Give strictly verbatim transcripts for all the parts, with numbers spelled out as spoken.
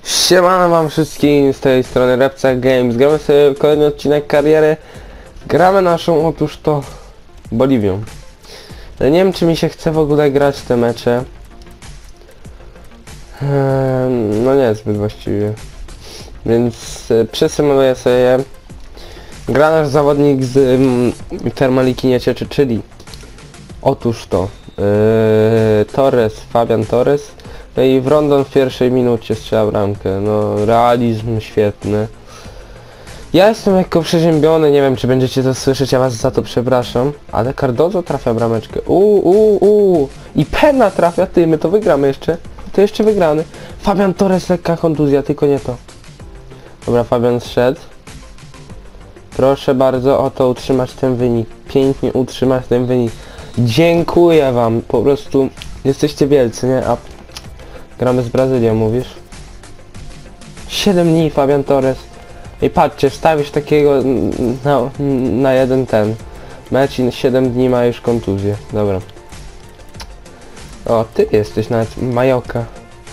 Siemano wam wszystkim, z tej strony Repca Games. Gramy sobie kolejny odcinek kariery. Gramy naszą, otóż to, Boliwią. Ja nie wiem, czy mi się chce w ogóle grać te mecze. Ehm, no nie zbyt właściwie. Więc e, przesymuluję sobie je. Gra nasz zawodnik z mm, Termaliki nie cieczy, czyli otóż to e, Torres, Fabian Torres. No i w Rondon w pierwszej minucie strzela bramkę. No realizm świetny. Ja jestem lekko przeziębiony, nie wiem czy będziecie to słyszeć, ja was za to przepraszam. Ale Cardozo trafia brameczkę. Uuu, uuu, uuu. I Pena trafia, ty, my to wygramy jeszcze. To jeszcze wygrany. Fabian Torres, lekka kontuzja, tylko nie to. Dobra, Fabian zszedł. Proszę bardzo o to utrzymać ten wynik. Pięknie utrzymać ten wynik. Dziękuję wam, po prostu jesteście wielcy, nie? A gramy z Brazylią, mówisz? siedem dni, Fabian Torres. I patrzcie, wstawisz takiego na, na jeden ten mecz i siedem dni ma już kontuzję. Dobra. O, ty jesteś nawet Majoka.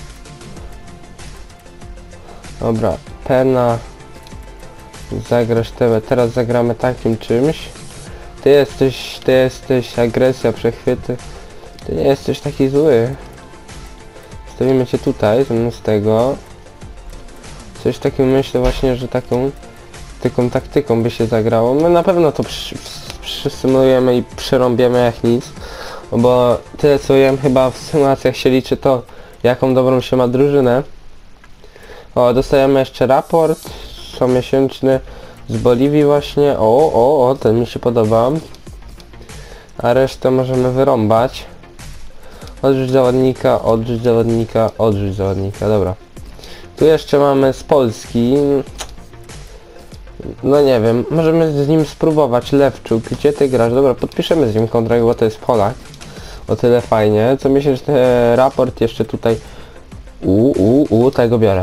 Dobra, Pena. Zagrasz tebe. Teraz zagramy takim czymś. Ty jesteś, ty jesteś agresja, przechwyty. Ty nie jesteś taki zły. Stawimy cię tutaj, zamiast tego. Coś takim myślę właśnie, że taką taką taktyką by się zagrało. My na pewno to przy, przysymulujemy i przerąbiemy jak nic. Bo tyle co wiem, chyba w symulacjach się liczy to, jaką dobrą się ma drużynę. O, dostajemy jeszcze raport comiesięczny z Boliwii właśnie. O, o, o, ten mi się podoba. A resztę możemy wyrąbać. Odrzuć zawodnika, odrzuć zawodnika, odrzuć zawodnika, dobra. Tu jeszcze mamy z Polski. No nie wiem, możemy z nim spróbować. Lewczuk, gdzie ty grasz? Dobra, podpiszemy z nim kontrakt, bo to jest Polak. O tyle fajnie. Co miesięczny raport jeszcze tutaj. U, u, u, tego biorę.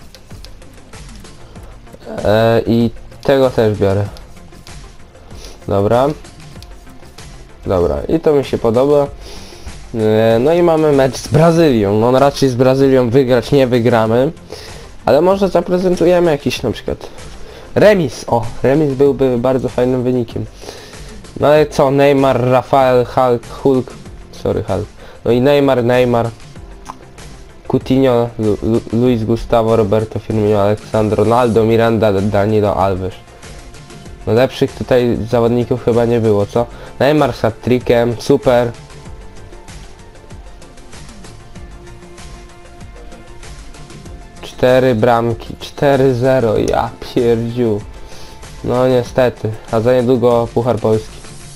E, I tego też biorę. Dobra. Dobra, i to mi się podoba. No i mamy mecz z Brazylią. No raczej z Brazylią wygrać nie wygramy. Ale może zaprezentujemy jakiś na przykład remis. O, remis byłby bardzo fajnym wynikiem. No ale co, Neymar, Rafael, Hulk, Hulk. Sorry, Hulk. No i Neymar, Neymar. Coutinho, Lu Lu Luis Gustavo, Roberto Firmino, Alexandro, Ronaldo, Miranda, Danilo Alves. No lepszych tutaj zawodników chyba nie było, co? Neymar z hat-trickiem, super. Cztery bramki, cztery zero, ja pierdziu. No niestety, a za niedługo Puchar Polski.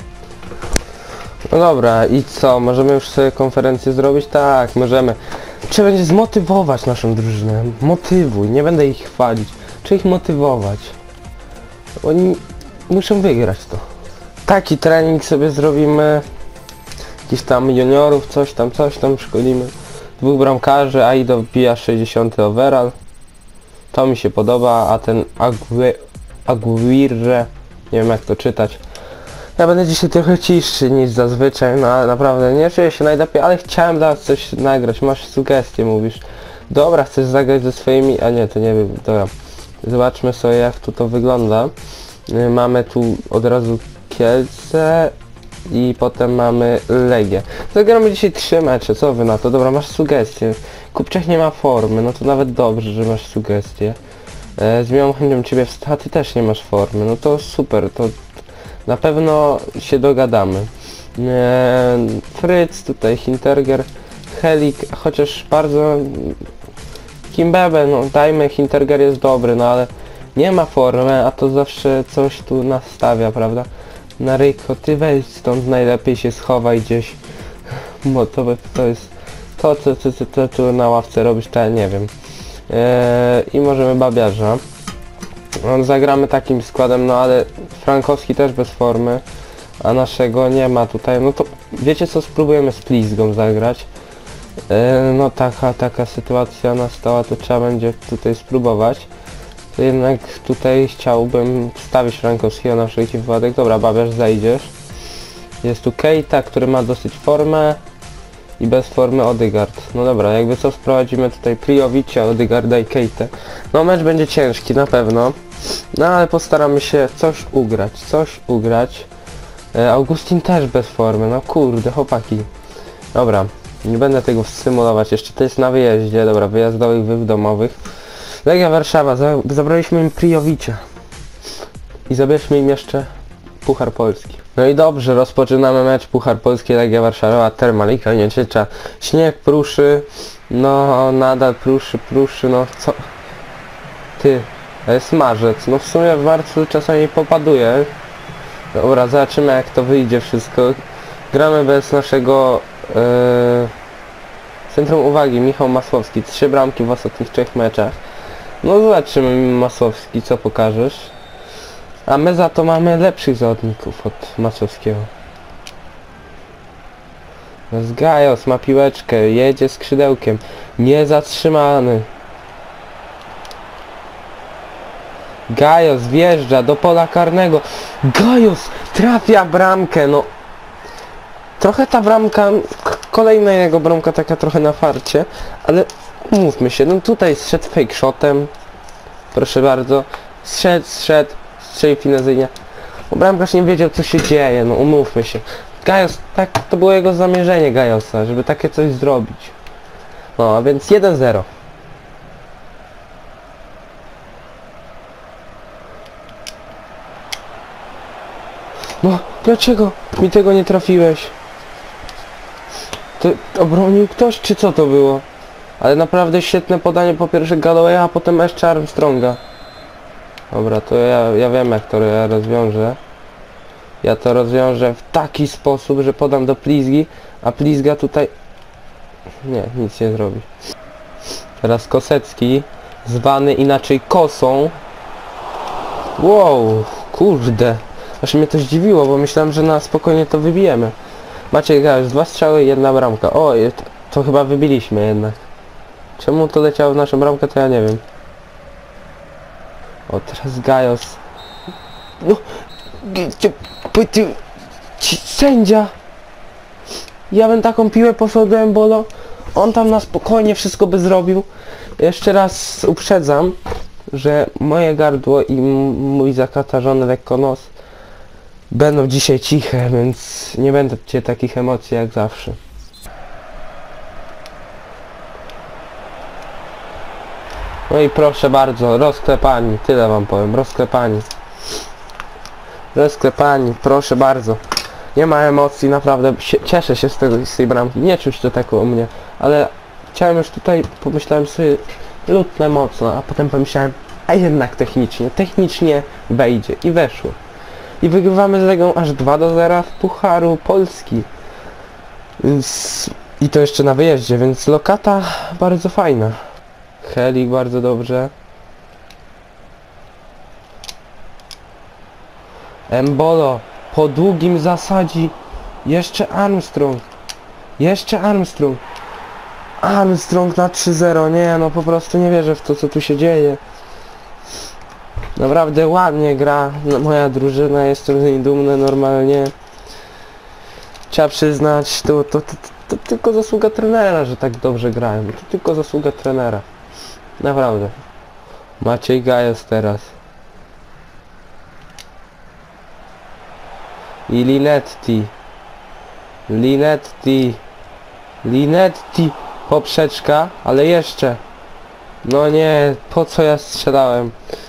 No dobra, i co, możemy już sobie konferencję zrobić? Tak, możemy. Trzeba będzie zmotywować naszą drużynę. Motywuj, nie będę ich chwalić. Trzeba ich motywować. Oni muszą wygrać to. Taki trening sobie zrobimy. Jakiś tam juniorów, coś tam, coś tam szkolimy. Dwóch bramkarzy, Aido wbija sześćdziesiąty overall. To mi się podoba, a ten Agu Aguirre, nie wiem jak to czytać. Ja będę dzisiaj trochę ciszszy niż zazwyczaj, no ale naprawdę nie czuję się najlepiej, ale chciałem dla was coś nagrać. Masz sugestie, mówisz. Dobra, chcesz zagrać ze swoimi... A nie, to nie wiem, dobra. Zobaczmy sobie jak tu to wygląda. Mamy tu od razu Kielce. I potem mamy Legię. Zagramy dzisiaj trzy mecze, co wy na to? Dobra, masz sugestie. Kupczak nie ma formy, no to nawet dobrze, że masz sugestie. E, z miłą chęcią ciebie wsta, ty też nie masz formy, no to super, to na pewno się dogadamy. E, Fritz, tutaj Hinterger, Helik, chociaż bardzo... Kimbebe, no dajmy, Hinterger jest dobry, no ale nie ma formy, a to zawsze coś tu nastawia, prawda? Na Ryko, ty weź stąd, najlepiej się schowaj gdzieś. Bo to, to jest to, co ty, ty, ty, tu na ławce robisz, to ja nie wiem. Eee, I możemy babiarza. No, zagramy takim składem, no ale Frankowski też bez formy, a naszego nie ma tutaj. No to wiecie co, spróbujemy z Plizgą zagrać. Eee, no taka, taka sytuacja nastała, to trzeba będzie tutaj spróbować. To jednak tutaj chciałbym wstawić Frankowskiego na wszelki wypadek. Dobra, babiarz, zajdziesz. Jest tu Keita, który ma dosyć formę. I bez formy Odegaard. No dobra, jakby co sprowadzimy tutaj Prijovicia, Odegaarda i Keitę. No mecz będzie ciężki na pewno. No ale postaramy się coś ugrać, coś ugrać. E, Augustin też bez formy, no kurde, chłopaki. Dobra, nie będę tego symulować, jeszcze to jest na wyjeździe, dobra, wyjazdowych, wy domowych. Legia Warszawa, za, zabraliśmy im Prijovicia. I zabierzmy im jeszcze Puchar Polski. No i dobrze, rozpoczynamy mecz Puchar Polski, Legia Warszawa, Termalika, nie Ciecza. Śnieg pruszy, no nadal pruszy, pruszy, no co? Ty, to jest marzec, no w sumie w marcu czasami popaduje. Dobra, zobaczymy jak to wyjdzie wszystko. Gramy bez naszego yy, centrum uwagi, Michał Masłowski, trzy bramki w ostatnich trzech meczach. No zobaczymy Masłowski, co pokażesz. A my za to mamy lepszych zawodników od Masłowskiego. Gajos ma piłeczkę, jedzie skrzydełkiem, niezatrzymany. Gajos wjeżdża do pola karnego. Gajos trafia bramkę, no. Trochę ta bramka, kolejna jego bramka taka trochę na farcie, ale umówmy się, no tutaj zszedł fake shotem. Proszę bardzo, zszedł, zszedł, strzelił finezyjnie. Bo bramkarz nie wiedział co się dzieje, no umówmy się. Gajos, tak, to było jego zamierzenie Gajosa, żeby takie coś zrobić. No, a więc jeden zero. No, dlaczego mi tego nie trafiłeś? To obronił ktoś, czy co to było? Ale naprawdę świetne podanie po pierwsze Gallowaya, a potem jeszcze Armstronga. Dobra, to ja, ja wiem jak to ja rozwiążę. Ja to rozwiążę w taki sposób, że podam do Plizgi, a Plizga tutaj... Nie, nic nie zrobi. Teraz Kosecki, zwany inaczej Kosą. Wow, kurde. Aż mnie to zdziwiło, bo myślałem, że na spokojnie to wybijemy. Maciej Gajos, dwa strzały i jedna bramka. O, to, to chyba wybiliśmy jednak. Czemu to leciało w naszą bramkę, to ja nie wiem. O, teraz Gajos. No, sędzia! Ja bym taką piłę posłał do Embolo. On tam na spokojnie wszystko by zrobił. Jeszcze raz uprzedzam, że moje gardło i mój zakatarzony lekko nos będą dzisiaj ciche, więc nie będę cię takich emocji jak zawsze. No i proszę bardzo, rozklepani, tyle wam powiem, rozklepani. Rozklepani, proszę bardzo. Nie ma emocji, naprawdę cieszę się z, tego, z tej bramki, nie czuć to tak u mnie, ale chciałem już tutaj, pomyślałem sobie, lutnę mocno, a potem pomyślałem, a jednak technicznie, technicznie wejdzie i weszło. I wygrywamy z Legią aż dwa do zera w Pucharu Polski. Więc... I to jeszcze na wyjeździe, więc lokata bardzo fajna. Helik bardzo dobrze. Embolo po długim zasadzi. Jeszcze Armstrong. Jeszcze Armstrong. Armstrong na trzy zero. Nie, no po prostu nie wierzę w to, co tu się dzieje. Naprawdę ładnie gra moja drużyna, jestem z niej dumny normalnie. Trzeba przyznać, to, to, to, to, to tylko zasługa trenera, że tak dobrze grają. To tylko zasługa trenera. Naprawdę. Maciej Gajos teraz. I Linetti. Linetti. Linetti. Poprzeczka, ale jeszcze. No nie, po co ja strzelałem?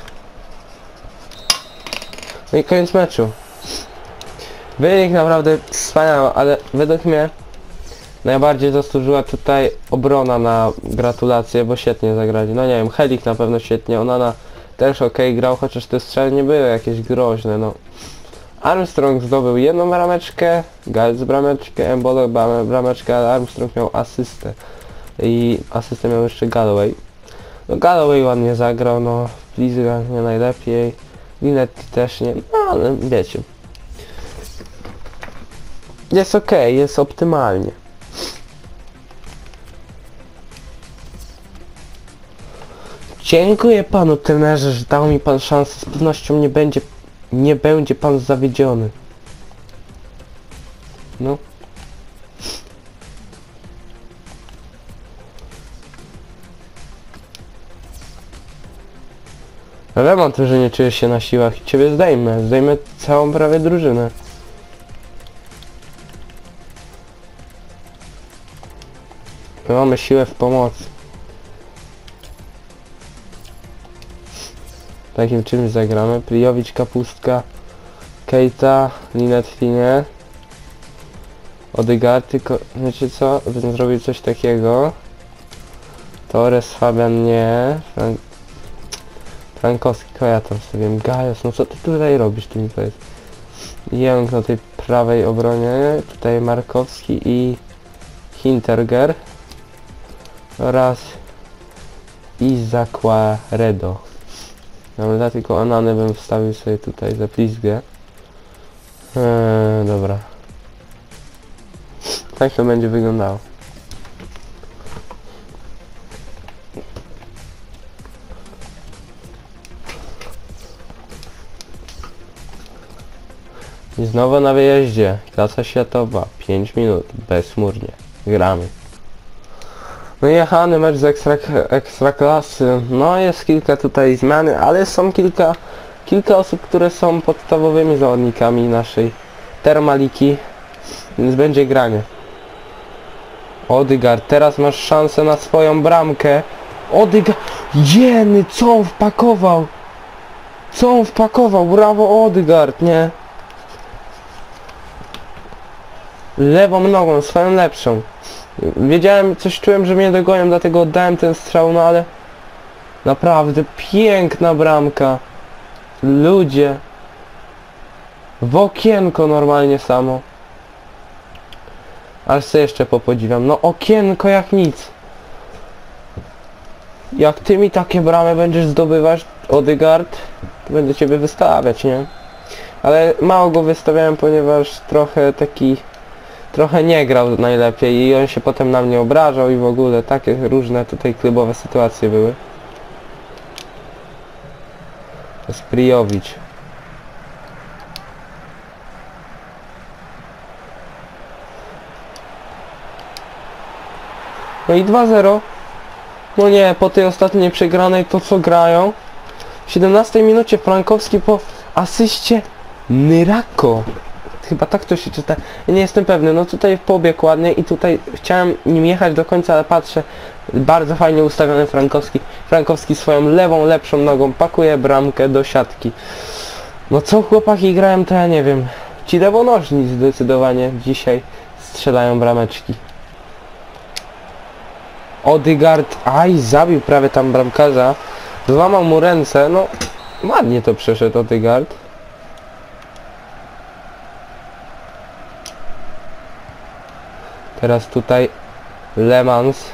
No i koniec meczu. Wynik naprawdę wspaniały, ale według mnie najbardziej zasłużyła tutaj obrona na gratulacje, bo świetnie zagrali. No nie wiem, Helik na pewno świetnie, Onana też ok grał, chociaż te strzały nie były jakieś groźne, no. Armstrong zdobył jedną brameczkę, Gajos brameczkę, Embolo brameczkę, ale Armstrong miał asystę. I asystę miał jeszcze Galloway. No Galloway ładnie zagrał, no Plizga nie najlepiej. Linetti też nie, no ale wiecie. Jest ok, jest optymalnie. Dziękuję panu trenerze, że dał mi pan szansę, z pewnością nie będzie, nie będzie pan zawiedziony. No. Lemon to, że nie czujesz się na siłach i ciebie zdejmę. Zdejmę całą prawie drużynę. My mamy siłę w pomocy. Takim czymś zagramy. Prijowicz, Kapustka, Keita, Linetlinie, Odegaard, tylko wiecie co? Bym zrobił coś takiego. Torres, Fabian nie. Frank... Frankowski, ko ja tam sobie. Gajos, no co ty tutaj robisz, ty mi powiedz. Jęk na tej prawej obronie. Tutaj Markowski i Hinterger. Oraz Izakwaredo. Dobra, tylko Anany bym wstawił sobie tutaj za pizgę. Eee, dobra. Tak to będzie wyglądało. I znowu na wyjeździe. Klasa światowa. pięć minut. Bezchmurnie. Gramy. No i jechany mecz z ekstra, ekstra klasy. No jest kilka tutaj zmian, ale są kilka kilka osób, które są podstawowymi zawodnikami naszej Termaliki, więc będzie granie. Odegaard, teraz masz szansę na swoją bramkę. Odegaard, jeny, co on wpakował? Co on wpakował? Brawo Odegaard, nie? Lewą nogą, swoją lepszą. Wiedziałem, coś czułem, że mnie dogonią, dlatego oddałem ten strzał, no ale naprawdę piękna bramka. Ludzie. W okienko normalnie samo. Aż sobie jeszcze popodziwiam. No okienko jak nic. Jak ty mi takie bramy będziesz zdobywać, Odegaard, to będę ciebie wystawiać, nie? Ale mało go wystawiałem, ponieważ trochę taki... Trochę nie grał najlepiej i on się potem na mnie obrażał i w ogóle takie różne tutaj klubowe sytuacje były. To jest Prijowicz. No i dwa zero. No nie, po tej ostatniej przegranej to co grają? W siedemnastej minucie Frankowski po asyście Nyrako. Chyba tak to się czyta. Ja nie jestem pewny. No tutaj pobiegł ładnie i tutaj chciałem nim jechać do końca, ale patrzę. Bardzo fajnie ustawiony Frankowski. Frankowski swoją lewą, lepszą nogą pakuje bramkę do siatki. No co chłopaki grają, to ja nie wiem. Ci lewonożni zdecydowanie dzisiaj strzelają brameczki. Odegaard, aj, zabił prawie tam bramkarza. Złamał mu ręce, no ładnie to przeszedł Odegaard. Teraz tutaj Lemans.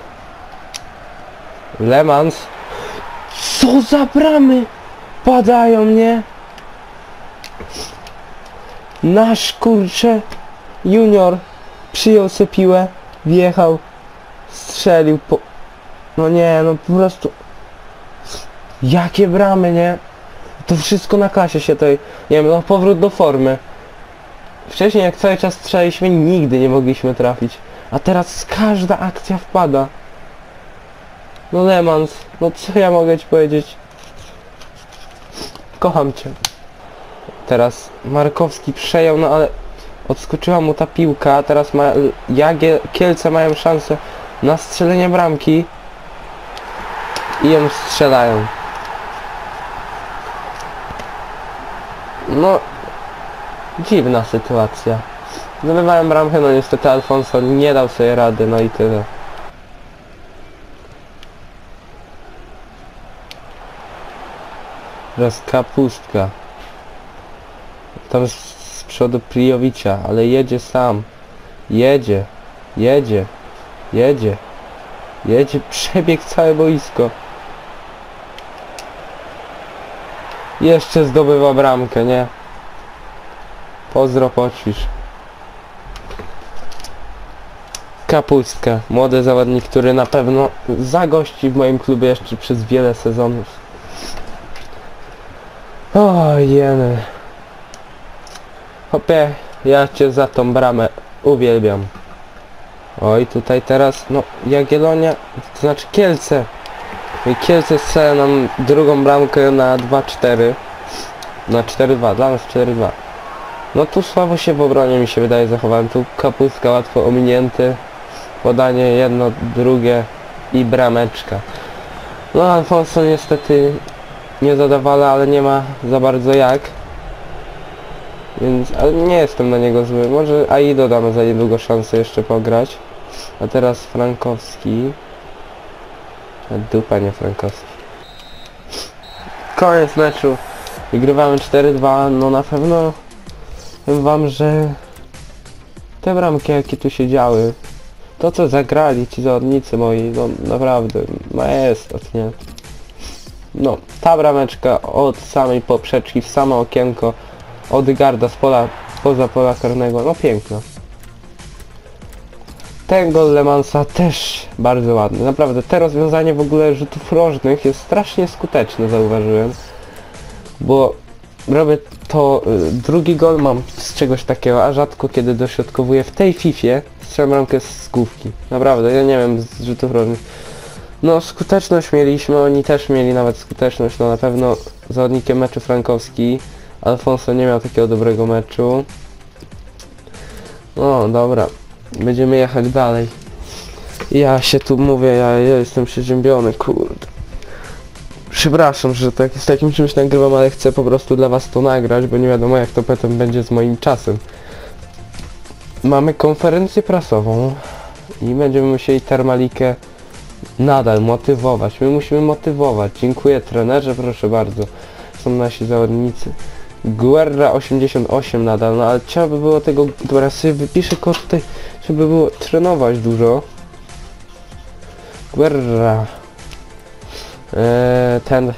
Lemans. Co za bramy padają, nie? Nasz kurcze junior przyjął sobie piłę, wjechał, strzelił po... No nie, no po prostu... Jakie bramy, nie? To wszystko na klasie się tutaj... Nie wiem, no powrót do formy. Wcześniej jak cały czas strzelaliśmy, nigdy nie mogliśmy trafić. A teraz każda akcja wpada. No Lemans, no co ja mogę ci powiedzieć? Kocham cię. Teraz Markowski przejął, no ale odskoczyła mu ta piłka, teraz ma, Jagie, Kielce mają szansę na strzelenie bramki i ją strzelają. No, dziwna sytuacja. Zdobywałem bramkę, no niestety Alfonso nie dał sobie rady, no i tyle. Teraz Kapustka. Tam z, z przodu Prijowicza, ale jedzie sam. Jedzie. Jedzie. Jedzie. Jedzie. Przebieg całe boisko. Jeszcze zdobywa bramkę, nie? Pozdro, poćwicz. Kapustka. Młody zawodnik, który na pewno zagości w moim klubie jeszcze przez wiele sezonów. O jeny. Hopie, ja cię za tą bramę uwielbiam. Oj, tutaj teraz, no, Jagiellonia, to znaczy Kielce. I Kielce strzela nam drugą bramkę na dwa cztery. Na cztery dwa, dla nas cztery dwa. No tu słabo się w obronie mi się wydaje zachowałem. Tu Kapustka łatwo ominięty. Podanie jedno, drugie i brameczka. No Alfonso niestety nie zadawala, ale nie ma za bardzo jak. Więc, ale nie jestem na niego zły. Może Aido damy za niedługo szansę jeszcze pograć. A teraz Frankowski. A dupa, nie Frankowski. Koniec meczu. Wygrywamy cztery dwa. No na pewno powiem wam, że te bramki jakie tu się działy, to co zagrali ci zawodnicy moi, no naprawdę majestat, nie? No, ta brameczka od samej poprzeczki w samo okienko Odegaarda z pola, poza pola karnego, no piękna. Ten gol Lemansa też bardzo ładny, naprawdę te rozwiązanie w ogóle rzutów rożnych jest strasznie skuteczne, zauważyłem. Bo robię to, y, drugi gol mam z czegoś takiego, a rzadko kiedy dośrodkowuję w tej fifie, strzelam bramkę z główki. Naprawdę, ja nie wiem, z rzutów rożnych. No skuteczność mieliśmy, oni też mieli nawet skuteczność, no na pewno zawodnikiem meczu Frankowski. Alfonso nie miał takiego dobrego meczu. No dobra, będziemy jechać dalej. Ja się tu mówię, ja, ja jestem przeziębiony, kurde. Przepraszam, że tak z takim czymś nagrywam, ale chcę po prostu dla was to nagrać, bo nie wiadomo jak to potem będzie z moim czasem. Mamy konferencję prasową i będziemy musieli Termalikę nadal motywować. My musimy motywować. Dziękuję trenerze, proszę bardzo. Są nasi zawodnicy. Guerra osiemdziesiąt osiem nadal, no ale trzeba by było tego... Dobra, sobie wypiszę kod tutaj, żeby było trenować dużo. Guerra. Eee, ten...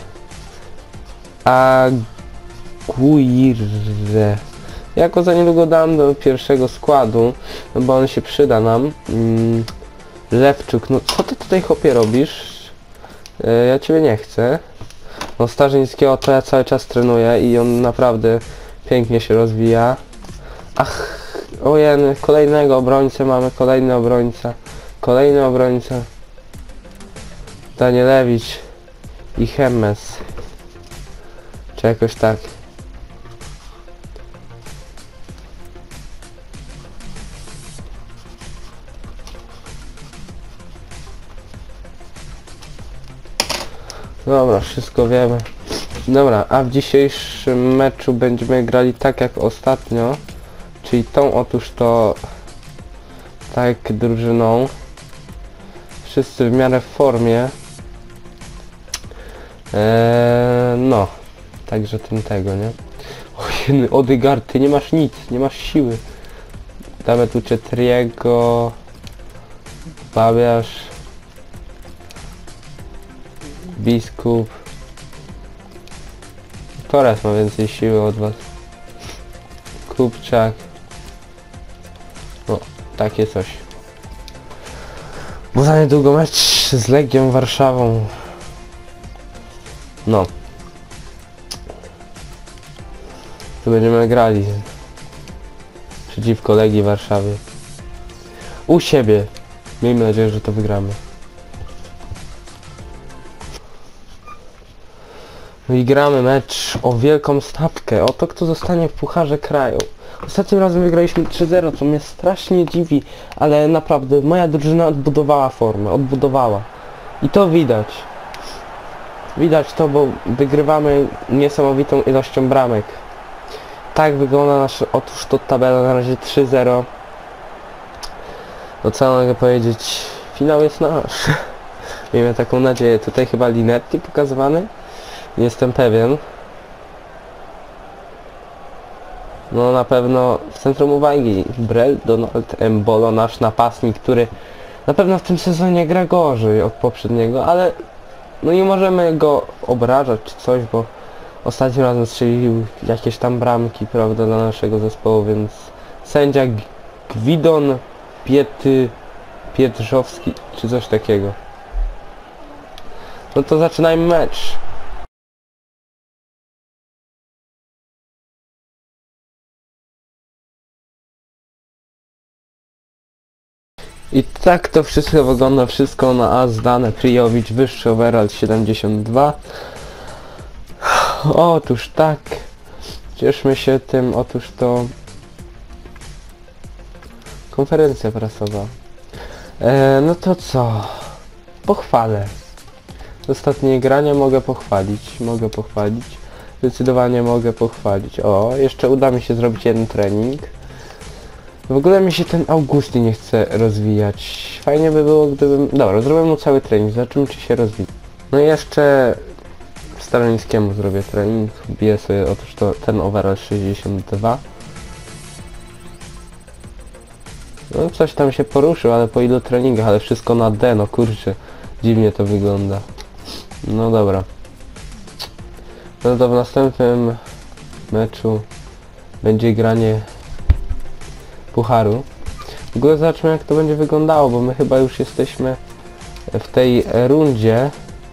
Aguirre. Ja go za niedługo dam do pierwszego składu, no bo on się przyda nam. Mm, Lewczuk, no co ty tutaj chłopie robisz? Eee, ja ciebie nie chcę. No Starzyńskiego to ja cały czas trenuję i on naprawdę pięknie się rozwija. Ach, ojej, kolejnego obrońcę mamy, kolejny obrońca. Kolejny obrońca. Danielewicz i Hemmes. Czy jakoś tak. Dobra, wszystko wiemy. Dobra, a w dzisiejszym meczu będziemy grali tak jak ostatnio. Czyli tą otóż to... Tak drużyną. Wszyscy w miarę w formie. Eee, no. Także tym tego, nie? Ojej, Odegaard, ty nie masz nic, nie masz siły. Damy tu Cetriego. Babiarz. Biskup. Torres ma więcej siły od was. Kupczak. O, takie coś. Bo za niedługo mecz z Legią Warszawą. No. Tu będziemy grali. Przeciwko Legii Warszawie. U siebie. Miejmy nadzieję, że to wygramy. No i gramy mecz o wielką stawkę, o to kto zostanie w Pucharze Kraju. Ostatnim razem wygraliśmy trzy zero, co mnie strasznie dziwi, ale naprawdę moja drużyna odbudowała formę, odbudowała. I to widać. Widać to, bo wygrywamy niesamowitą ilością bramek. Tak wygląda nasza, otóż to tabela na razie trzy zero. No co mogę powiedzieć, finał jest nasz. Miejmy taką nadzieję, tutaj chyba Linetti pokazywany. Nie jestem pewien. No na pewno w centrum uwagi Brel Donald Embolo, nasz napastnik, który na pewno w tym sezonie gra gorzej od poprzedniego, ale no nie możemy go obrażać czy coś, bo ostatnim razem strzelił jakieś tam bramki, prawda, dla naszego zespołu, więc sędzia Gwidon Piety Pietrzowski czy coś takiego. No to zaczynajmy mecz. I tak to wszystko wygląda, wszystko na A zdane. Prijowicz, wyższy overall siedemdziesiąt dwa. Otóż tak. Cieszmy się tym, otóż to... Konferencja prasowa. E, no to co? Pochwalę. Ostatnie grania mogę pochwalić, mogę pochwalić. Zdecydowanie mogę pochwalić. O, jeszcze uda mi się zrobić jeden trening. W ogóle mi się ten Augusty nie chce rozwijać. Fajnie by było, gdybym... Dobra, zrobię mu cały trening, zobaczymy czy się rozwija. No i jeszcze Stalińskiemu zrobię trening. Biję sobie otóż to ten overall sześćdziesiąt dwa. No coś tam się poruszył, ale po ilu treningach, ale wszystko na D, no kurczę. Dziwnie to wygląda. No dobra. No to w następnym meczu będzie granie pucharu. W ogóle zobaczmy jak to będzie wyglądało, bo my chyba już jesteśmy w tej rundzie.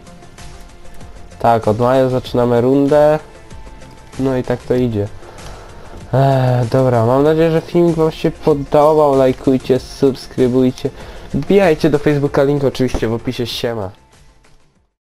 Tak, od maja zaczynamy rundę. No i tak to idzie. Eee, dobra, mam nadzieję, że filmik wam się podobał. Lajkujcie, subskrybujcie. Wbijajcie do Facebooka, link oczywiście w opisie, siema.